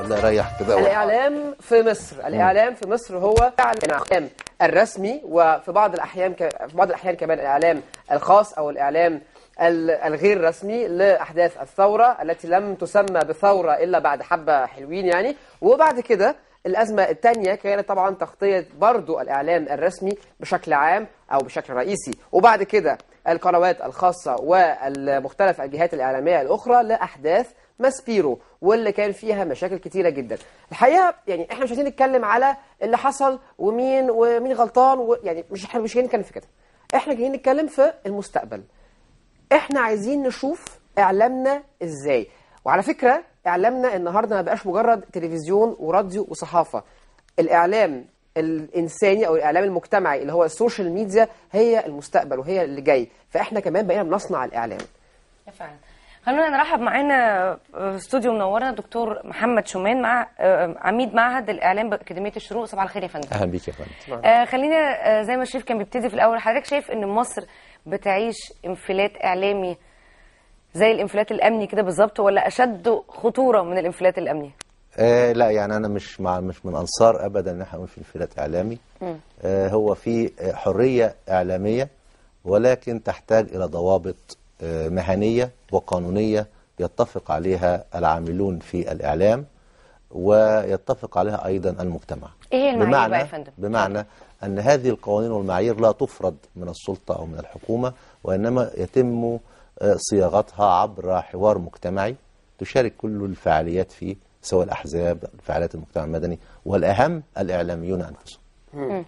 لا ريح كده. الإعلام في مصر، الإعلام في مصر هو الإعلام الرسمي، وفي بعض الأحيان كمان الإعلام الخاص أو الإعلام الغير رسمي لأحداث الثورة التي لم تسمى بثورة إلا بعد حبة حلوين يعني. وبعد كده الأزمة الثانية كانت طبعا تغطية برضو الإعلام الرسمي بشكل عام أو بشكل رئيسي، وبعد كده القنوات الخاصة والمختلف الجهات الإعلامية الأخرى لأحداث ماسبيرو، واللي كان فيها مشاكل كتيرة جدا. الحقيقة يعني احنا مش عايزين نتكلم على اللي حصل ومين غلطان يعني مش جايين نتكلم في كده، احنا جايين نتكلم في المستقبل. احنا عايزين نشوف اعلامنا ازاي. وعلى فكرة اعلامنا النهارده ما بقاش مجرد تلفزيون وراديو وصحافة. الاعلام الانساني او الاعلام المجتمعي اللي هو السوشيال ميديا هي المستقبل وهي اللي جاي، فاحنا كمان بقينا بنصنع الاعلام. فعلا. خلونا نرحب معانا في استوديو منورنا دكتور محمد شومان، مع عميد معهد الاعلام باكاديميه الشروق. صباح الخير يا فندم. اهلا بيك يا فندم. خلينا زي ما الشريف كان بيبتدي في الاول، حضرتك شايف ان مصر بتعيش انفلات اعلامي زي الانفلات الامني كده بالظبط، ولا اشد خطوره من الانفلات الامني؟ لا يعني انا مش من انصار ابدا ان احنا نقول في انفلات اعلامي. هو في حريه اعلاميه، ولكن تحتاج الى ضوابط مهنيه وقانونيه يتفق عليها العاملون في الاعلام ويتفق عليها ايضا المجتمع. ايه هي المعايير بقى يا فندم؟ بمعنى ان هذه القوانين والمعايير لا تفرض من السلطه او من الحكومه، وانما يتم صياغتها عبر حوار مجتمعي تشارك كل الفعاليات فيه، سواء الأحزاب، فعاليات المجتمع المدني، والأهم الإعلاميون أنفسهم.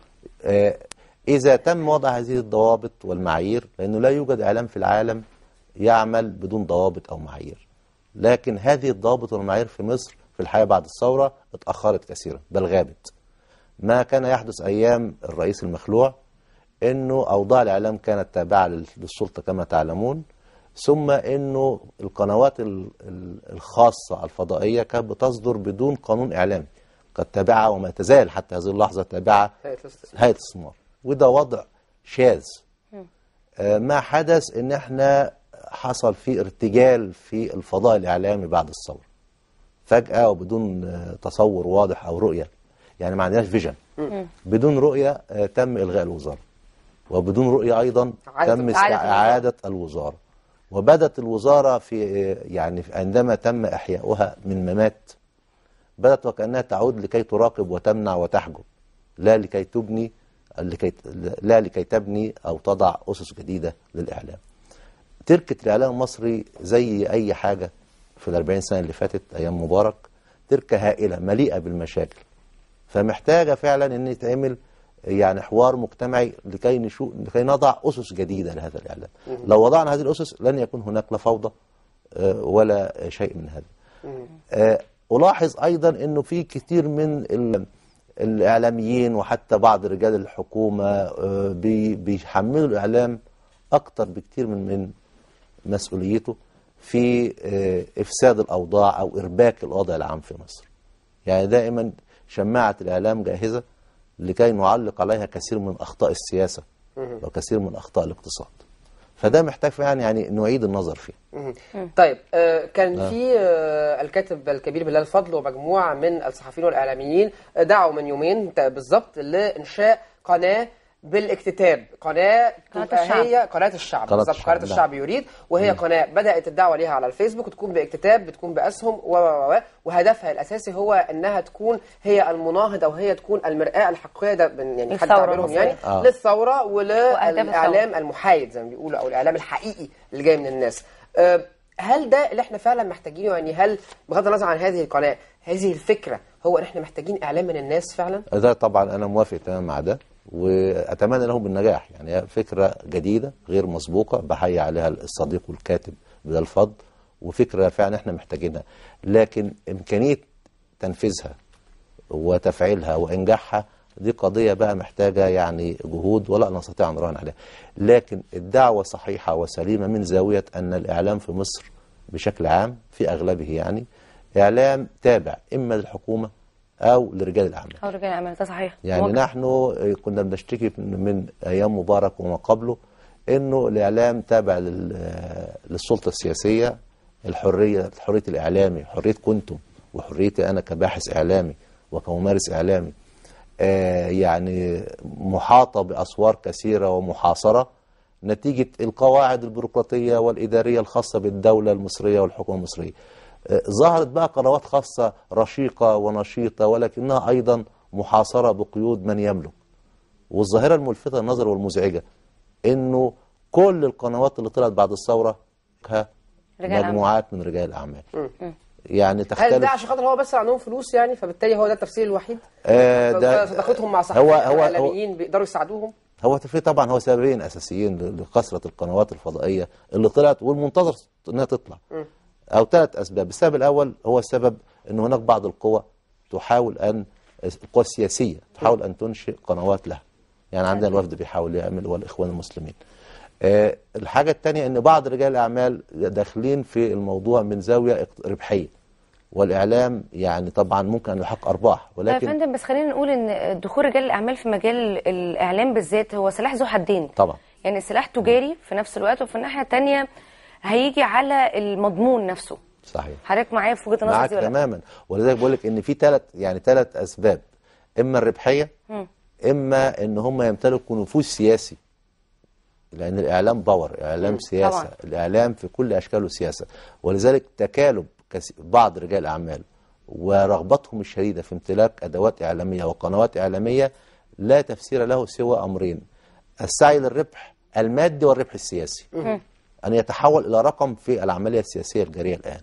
إذا تم وضع هذه الضوابط والمعايير، لأنه لا يوجد إعلام في العالم يعمل بدون ضوابط أو معايير، لكن هذه الضوابط والمعايير في مصر في الحياة بعد الثورة اتأخرت كثيرا بل غابت. ما كان يحدث أيام الرئيس المخلوع أنه أوضاع الإعلام كانت تابعة للسلطة كما تعلمون، ثم انه القنوات الخاصة الفضائية كانت بتصدر بدون قانون اعلامي، قد تابعة وما تزال حتى هذه اللحظة تابعة هيئة الاستثمار، وده وضع شاذ. ما حدث ان احنا حصل فيه ارتجال في الفضاء الاعلامي بعد الثورة فجأة وبدون تصور واضح او رؤية، يعني ما عندناش فيجن. بدون رؤية تم الغاء الوزارة، وبدون رؤية ايضا تم اعادة الوزارة، وبدت الوزارة في عندما تم إحياؤها من ممات بدت وكأنها تعود لكي تراقب وتمنع وتحجب، لا لكي تبني أو تضع أسس جديدة للإعلام. تركة الإعلام المصري زي أي حاجة في ال40 سنة اللي فاتت أيام مبارك، تركة هائلة مليئة بالمشاكل، فمحتاجة فعلا أن يتعمل يعني حوار مجتمعي لكي نضع أسس جديدة لهذا الإعلام. لو وضعنا هذه الأسس لن يكون هناك لا فوضى ولا شيء من هذا. ألاحظ أيضا أنه في كثير من الإعلاميين وحتى بعض رجال الحكومة بيحملوا الإعلام أكثر بكثير من مسؤوليته في إفساد الأوضاع أو إرباك الوضع العام في مصر. يعني دائما شماعة الإعلام جاهزة لكي نعلق عليها كثير من أخطاء السياسة وكثير من أخطاء الاقتصاد، فده محتاج فعلا يعني نعيد النظر فيه. طيب كان في الكاتب الكبير بلال فضل ومجموعة من الصحفيين والإعلاميين دعوا من يومين بالضبط لإنشاء قناة بالاكتتاب، قناة هي قناة الشعب بالظبط، قناة الشعب يريد، وهي قناة بدأت الدعوة ليها على الفيسبوك، تكون باكتتاب، بتكون بأسهم وهدفها الأساسي هو أنها تكون هي المناهض أو هي تكون المرآة الحقيقية، ده يعني حد تعبيرهم يعني للثورة وللإعلام المحايد زي ما بيقولوا، أو الإعلام الحقيقي اللي جاي من الناس. هل ده اللي احنا فعلا محتاجينه؟ يعني هل بغض النظر عن هذه القناة، هذه الفكرة، هو ان احنا محتاجين إعلام من الناس فعلا؟ ده طبعا أنا موافق تماما مع ده، وأتمنى لهم بالنجاح. يعني فكرة جديدة غير مسبوقة بحيي عليها الصديق والكاتب بلال فضل، وفكرة فعلا احنا محتاجينها، لكن إمكانية تنفيذها وتفعيلها وإنجاحها دي قضية بقى محتاجة يعني جهود ولا نستطيع أن نراهن عليها. لكن الدعوة صحيحة وسليمة من زاوية أن الإعلام في مصر بشكل عام في أغلبه يعني إعلام تابع إما للحكومة أو لرجال الأعمال. أو رجال الأعمال، ده صحيح. يعني نحن كنا بنشتكي من أيام مبارك وما قبله إنه الإعلام تابع للسلطة السياسية، حرية الإعلامي، حرية كنتم وحريتي أنا كباحث إعلامي وكممارس إعلامي يعني محاطة بأسوار كثيرة ومحاصرة نتيجة القواعد البيروقراطية والإدارية الخاصة بالدولة المصرية والحكومة المصرية. ظهرت بقى قنوات خاصة رشيقة ونشيطة ولكنها أيضا محاصرة بقيود من يملك. والظاهرة الملفتة للنظر والمزعجة إنه كل القنوات اللي طلعت بعد الثورة مجموعات من رجال الأعمال. يعني تختلف. هل ده عشان خاطر هو بس عندهم فلوس يعني فبالتالي هو ده التفسير الوحيد؟ ده صداقتهم مع صحفيين اعلاميين بيقدروا يساعدوهم؟ هو في طبعا هو سببين اساسيين لكثره القنوات الفضائيه اللي طلعت والمنتظر انها تطلع. او 3 اسباب. السبب الاول هو السبب ان هناك بعض القوى تحاول ان القوى السياسيه تحاول ان تنشئ قنوات لها. يعني عندنا الوفد بيحاول يعمل والاخوان المسلمين. الحاجه الثانيه ان بعض رجال الاعمال داخلين في الموضوع من زاويه ربحيه. والاعلام يعني طبعا ممكن ان يحقق ارباح ولكن يا فندم بس خلينا نقول ان دخول رجال الاعمال في مجال الاعلام بالذات هو سلاح ذو حدين طبعا. يعني سلاح تجاري في نفس الوقت وفي الناحيه الثانيه هيجي على المضمون نفسه. صحيح. حضرتك معايا في وجهه النظر دي ولا؟ تماما. ولذلك بقول لك ان في 3 اسباب. اما الربحيه اما ان هم يمتلكوا نفوذ سياسي. لان الاعلام باور، اعلام سياسه طبعا. الاعلام في كل اشكاله سياسه. ولذلك تكالب بعض رجال الأعمال ورغبتهم الشديدة في امتلاك أدوات إعلامية وقنوات إعلامية لا تفسير له سوى أمرين: السعي للربح المادي والربح السياسي. أن يتحول إلى رقم في العملية السياسية الجارية الآن.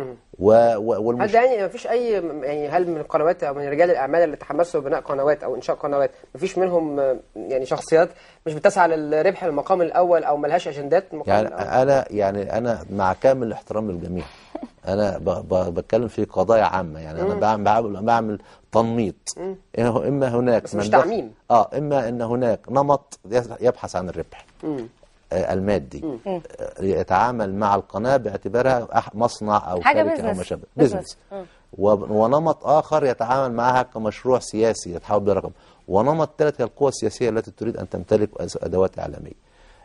هل ده يعني ما فيش أي يعني هل من القنوات أو من رجال الأعمال اللي تحمسوا ببناء قنوات أو إنشاء قنوات ما فيش منهم يعني شخصيات مش بتسعى للربح المقام الأول أو ملهاش أجندات المقام يعني الأول؟ أنا مع كامل الاحترام للجميع. أنا بتكلم في قضايا عامة. يعني أنا بعمل تنميط. إما هناك بس مش تعميم. إما أن هناك نمط يبحث عن الربح المادي يتعامل مع القناة باعتبارها مصنع أو شركة أو ما شابه بزنس. ونمط آخر يتعامل معها كمشروع سياسي يتحول برقم. ونمط ثالث هي القوى السياسية التي تريد أن تمتلك أدوات إعلامية.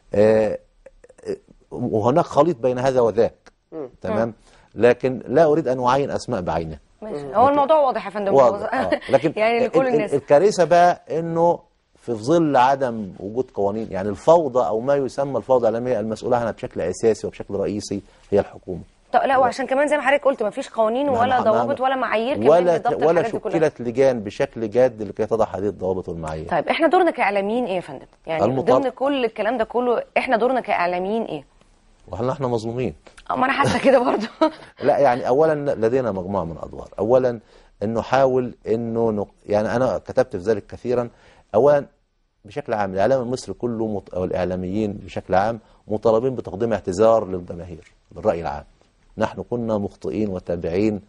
وهناك خليط بين هذا وذاك. تمام. لكن لا أريد أن أعين أسماء بعينها. هو الموضوع واضح يا فندم. واضح. لكن يعني لكل الناس الكارثة بقى إنه في ظل عدم وجود قوانين، يعني الفوضى أو ما يسمى الفوضى الإعلامية المسؤولة عنها بشكل أساسي وبشكل رئيسي هي الحكومة. طب لا وعشان كمان زي ما حضرتك قلت ما فيش قوانين ولا ضوابط ولا معايير كمان لضبط ولا شكلت لجان بشكل جاد لكي تضع هذه الضوابط والمعايير. طيب احنا دورنا كاعلاميين ايه يا فندم؟ يعني ضمن كل الكلام ده كله احنا دورنا كاعلاميين ايه؟ وهل احنا مظلومين؟ ما انا حاسه كده برضه. لا يعني اولا لدينا مجموعه من الادوار. اولا ان نحاول انه يعني انا كتبت في ذلك كثيرا. اولا بشكل عام الاعلام المصري كله او الاعلاميين بشكل عام مطالبين بتقديم اعتذار للجماهير للراي العام. نحن كنا مخطئين وتابعين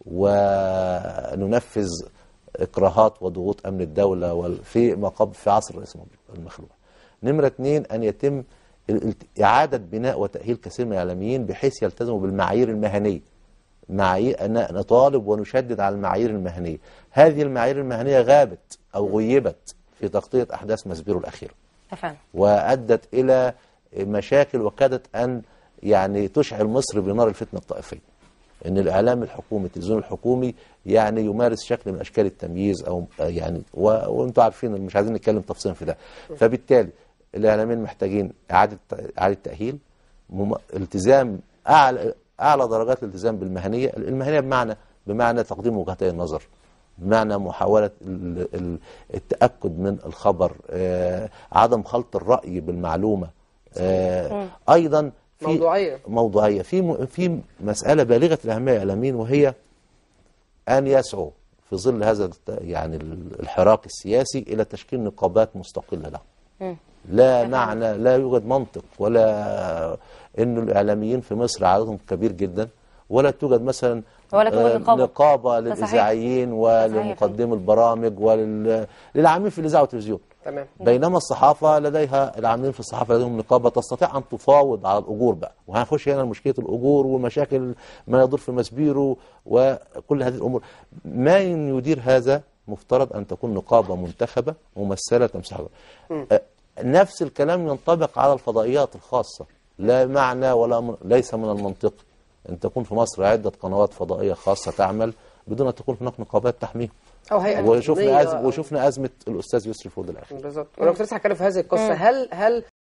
وننفذ اكراهات وضغوط امن الدوله في ما قبل في عصر الرئيس المخلوع. نمره 2 ان يتم إعادة بناء وتأهيل كثير من الإعلاميين بحيث يلتزموا بالمعايير المهنية. نطالب ونشدد على المعايير المهنية. هذه المعايير المهنية غابت أو غيبت في تغطية أحداث مسبيرو الأخيرة. وأدت إلى مشاكل وكادت أن يعني تشعل مصر بنار الفتنة الطائفية. إن الإعلام الحكومي التلفزيون الحكومي يعني يمارس شكل من أشكال التمييز أو يعني وأنتم عارفين مش عايزين نتكلم تفصيلا في ده. فبالتالي الإعلاميين محتاجين إعادة تأهيل، التزام أعلى درجات الالتزام بالمهنية. المهنية بمعنى تقديم وجهتي النظر، بمعنى محاولة التأكد من الخبر، عدم خلط الرأي بالمعلومة، أيضا في موضوعية في مسألة بالغة الأهمية الإعلاميين وهي أن يسعوا في ظل هذا يعني الحراك السياسي إلى تشكيل نقابات مستقلة لهم. لا معنى لا يوجد منطق ولا إنه الإعلاميين في مصر عددهم كبير جدا ولا توجد مثلا نقابة للإذاعيين ولمقدمي البرامج وللعاملين في الإذاعة والتلفزيون. تمام. بينما الصحافة لديها العاملين في الصحافة لديهم نقابة تستطيع أن تفاوض على الأجور بقى. وهنخش هنا مشكلة الأجور ومشاكل ما يدور في مسبيرو وكل هذه الأمور. ما يدير هذا مفترض أن تكون نقابة منتخبة ممثلة تمثل. نفس الكلام ينطبق على الفضائيات الخاصة. لا معنى ولا ليس من المنطق أن تكون في مصر عدة قنوات فضائية خاصة تعمل بدون ان تكون هناك نقابات تحميهم. او هيئه وشفنا وطنية. وشفنا ازمه الاستاذ يسري فوضى الاخير. بالظبط. وانا كنت لسه هتكلم في هذه القصه. هل